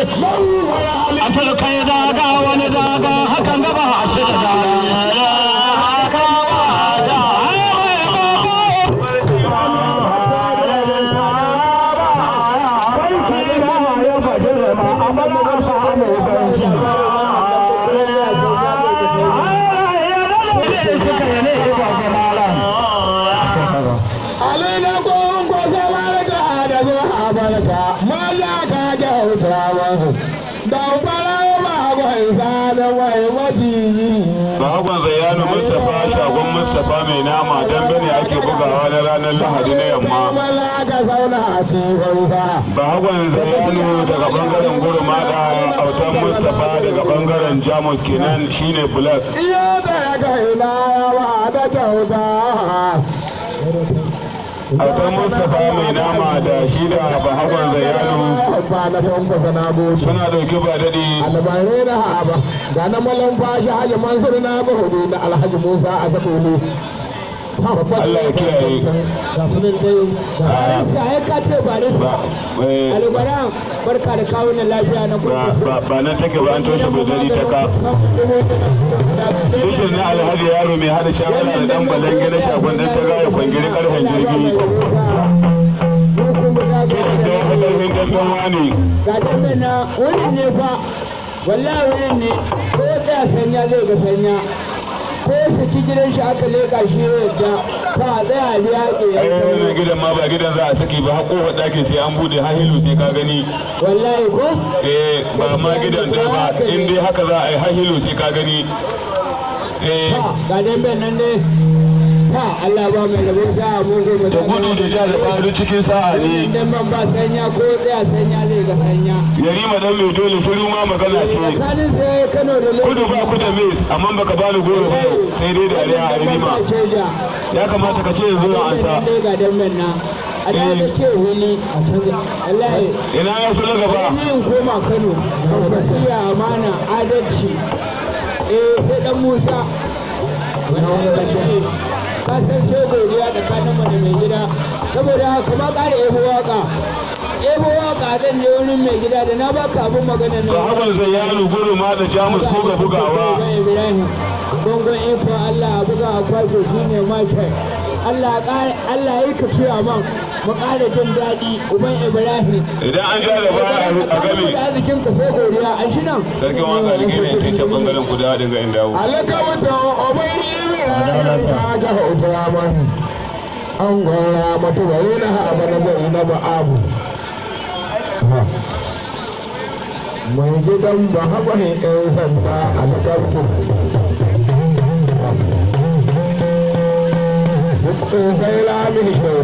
an kai daga wani daga hakan gaba shi da daga Bahagon Zayyanu Mustapha shagon Mustapha mai nama dambe ne ake bugawa na ranar Lahadi na yamma. Bahagon Zayyanu daga bangaren Gurmada, autan Mustapha daga bangaren Jamus kenan shine Black. Autan Mustapha mai nama da shi da Bahagon Zayyanu suna dauke ba daɗi. Albarai na haba ga na malam fashi Hajji Mansur na Bahudu da Alhaji Musa a Zakulu. Allah ya kiyaye. Ya ka ce ba da Albaran barka da kawo na lafiya na kuma. Ba nan take ba an toshe bodari ta ka. Tushen na Alhaji Yaro mai hada shawara da dan balange na shagon dan ta gaya kwangiri karfen jirgi. Ga dambe na wani ne fa wallahi wani ne ko tsaya sanya zai ga sanya ko saki gidan shi aka leka shi yadda fa tsaya biya ke wannan gidan ma ba gidan za a saki ba ko ɗakin sai an bude har hilu sai ka gani wallahi ko ba ma gidan da ba in dai haka za a yi har hilu sai ka gani ga dambe nan ne Allah ba mai rabon sa'a mun zo da gudu da ja da faru cikin sa'a ne dan ban ba sanya ko tsaya sanya zai ga sanya Yarima dan mai dole shiru ma magana ce tsakanin sai Kano da Lagos kudu ba ku da mes amma baka bani goro ba sai dai da ariya a Yarima ya kamata ka ce yanzu an sa ga dan men na Allah da ke wuni a canza wallahi ina ya so gaba ni in koma Kano gaskiya amana adalci sai dan Musa ka san ce godiya da kanin mu da mai gida saboda haka ma ƙara ebo waka zan je wurin mai gida da na baka abin magana na Bahagon Zayyanu guru ma da Jamus ko ga bugawa gongon ifo Allah a buga a kwashe shine Michael Allah ya ka cewa man mu ƙara jin daɗi uban Ibrahim idan an ja da baya a game arzikin ka sai godiya an shi nan sarkin waka da gine ce can bangaren ku da dinga in dawo Allah ka mutu uban Ibrahim ka hausa man an gwara mutu bare na haɓa na bai na ba'abu mai gidan ba haɓa ne ɗan sanda a makarku sai lamin shi